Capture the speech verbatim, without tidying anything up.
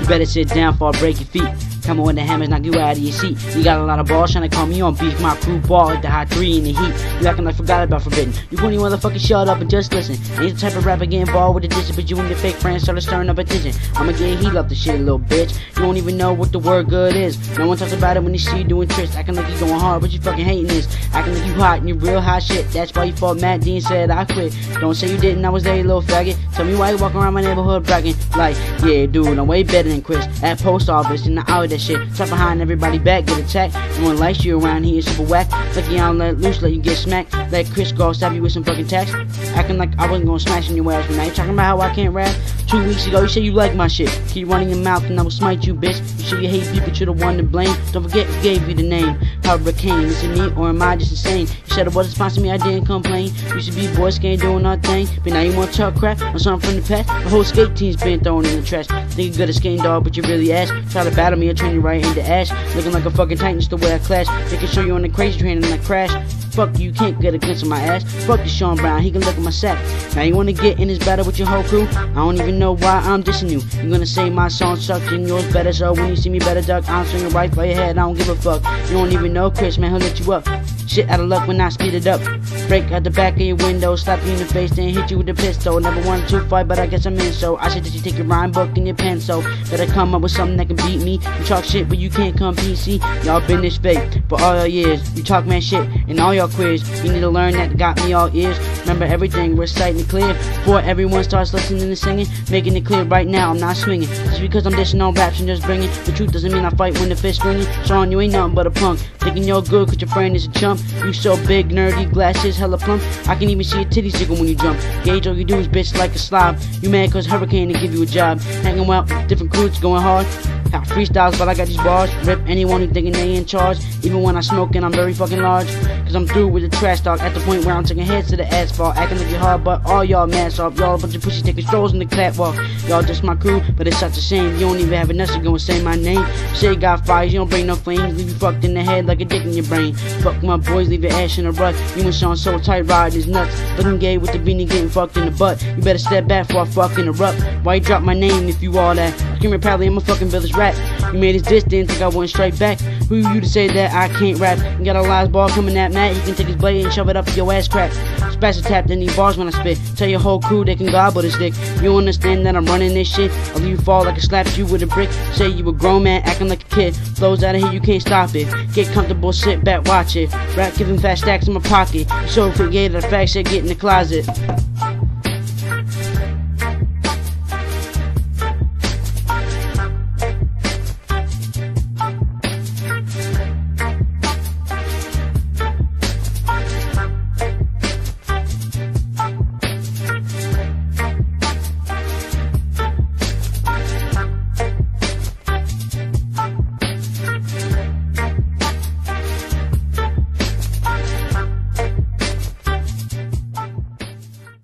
You better sit down before I break your feet. Come on with the hammers, knock you out of your seat. You got a lot of balls trying to call me on beef. My crew ball like the high three in the heat. You acting like I forgot about forbidden. You couldn't even motherfucking shut up and just listen. Ain't the type of rapper getting involved with the dishes, but you and your fake friends started stirring up attention. I'ma get heat up the shit, little bitch. You don't even know what the word good is. No one talks about it when you see you doing tricks. Acting like you going hard, but you fucking hating this. Acting like you hot and you real hot shit. That's why you fought Matt D and said I quit. Don't say you didn't, I was there, you little faggot. Tell me why you walk around my neighborhood bragging like, yeah, dude, I'm way better than Chris. At post office and out of that shit. Trap behind everybody back, get attacked. No one likes you around here, super whack. Like you don't let loose, let you get smacked. Let Chris go stab you with some fucking tax. Acting like I wasn't gonna smash in your ass, but now you talking about how I can't rap. Two weeks ago, you said you like my shit. Keep running your mouth and I will smite you, bitch. You say you hate people, but you're the one to blame. Don't forget who gave you the name. Hurricane, is it me or am I just insane? You said it wasn't sponsoring me, I didn't complain. You should be boy scared doing nothing. But now you wanna talk crap on something from the past. The whole skate team's been thrown in the trash. Think you're good at skating, dog, but you really ass. Try to battle me, I turn you right into ash. Looking like a fucking titan, just the way I clash. They can show you on the crazy train and I crash. Fuck you, you can't get against my ass. Fuck the Sean Brown, he can look at my sack. Now you wanna get in this battle with your whole crew? I don't even know why I'm dissing you. You gonna say my song sucks and yours better, so when you see me better duck, I'm swinging right by your head, I don't give a fuck. You don't even know Chris, man, he'll let you up. Shit out of luck when I speed it up. Break out the back of your window, slap you in the face, then hit you with the pistol. Never wanted to fight, but I guess I'm in, so I said that you take your rhyme book and your pencil. Better come up with something that can beat me. You talk shit, but you can't come P C. Y'all been this fake for all your years. You talk man shit and all your quiz. You need to learn that got me all ears. Remember everything, reciting it clear. Before everyone starts listening and singing, making it clear right now, I'm not swinging. Just because I'm dishing on raps and just bringing the truth doesn't mean I fight when the fist swinging. Sean, you ain't nothing but a punk. Thinking you're good cause your friend is a chump. You so big, nerdy, glasses, hella plump. I can even see your titties jiggle when you jump. Gage, all you do is bitch like a slob. You mad cause Hurricane to give you a job. Hanging out with different crews, going hard. Got freestyles, but I got these bars. Rip anyone who thinking they in charge. Even when I smoke and I'm very fucking large. Cause I'm through with the trash talk. At the point where I'm taking heads to the asphalt. Acting like you're hard, but all y'all mask off. Y'all a bunch of pussies taking strolls in the catwalk. Y'all just my crew, but it's such a shame. You don't even have enough to go and say my name. Say you got fires, you don't bring no flames. Leave you fucked in the head like a dick in your brain. Fuck my boys, leave your ass in a rut. You and Sean so tight, riding his nuts. Looking gay with the beanie, getting fucked in the butt. You better step back before I fucking erupt. Why you drop my name if you all that? I screaming proudly, I'm a fucking village rat. You made his diss, didn't think I went straight back. Who you to say that I can't rap? You got a live ball coming at Matt, he can take his blade and shove it up your ass crack. Splash a tap, then he bars when I spit. Tell your whole crew they can gobble this dick. You understand that I'm running this shit? I'll leave you fall like I slapped you with a brick. Say you a grown man acting like a kid. Flows out of here, you can't stop it. Get comfortable, sit back, watch it. Rap giving fat stacks in my pocket. So forget the facts, shit, get in the closet.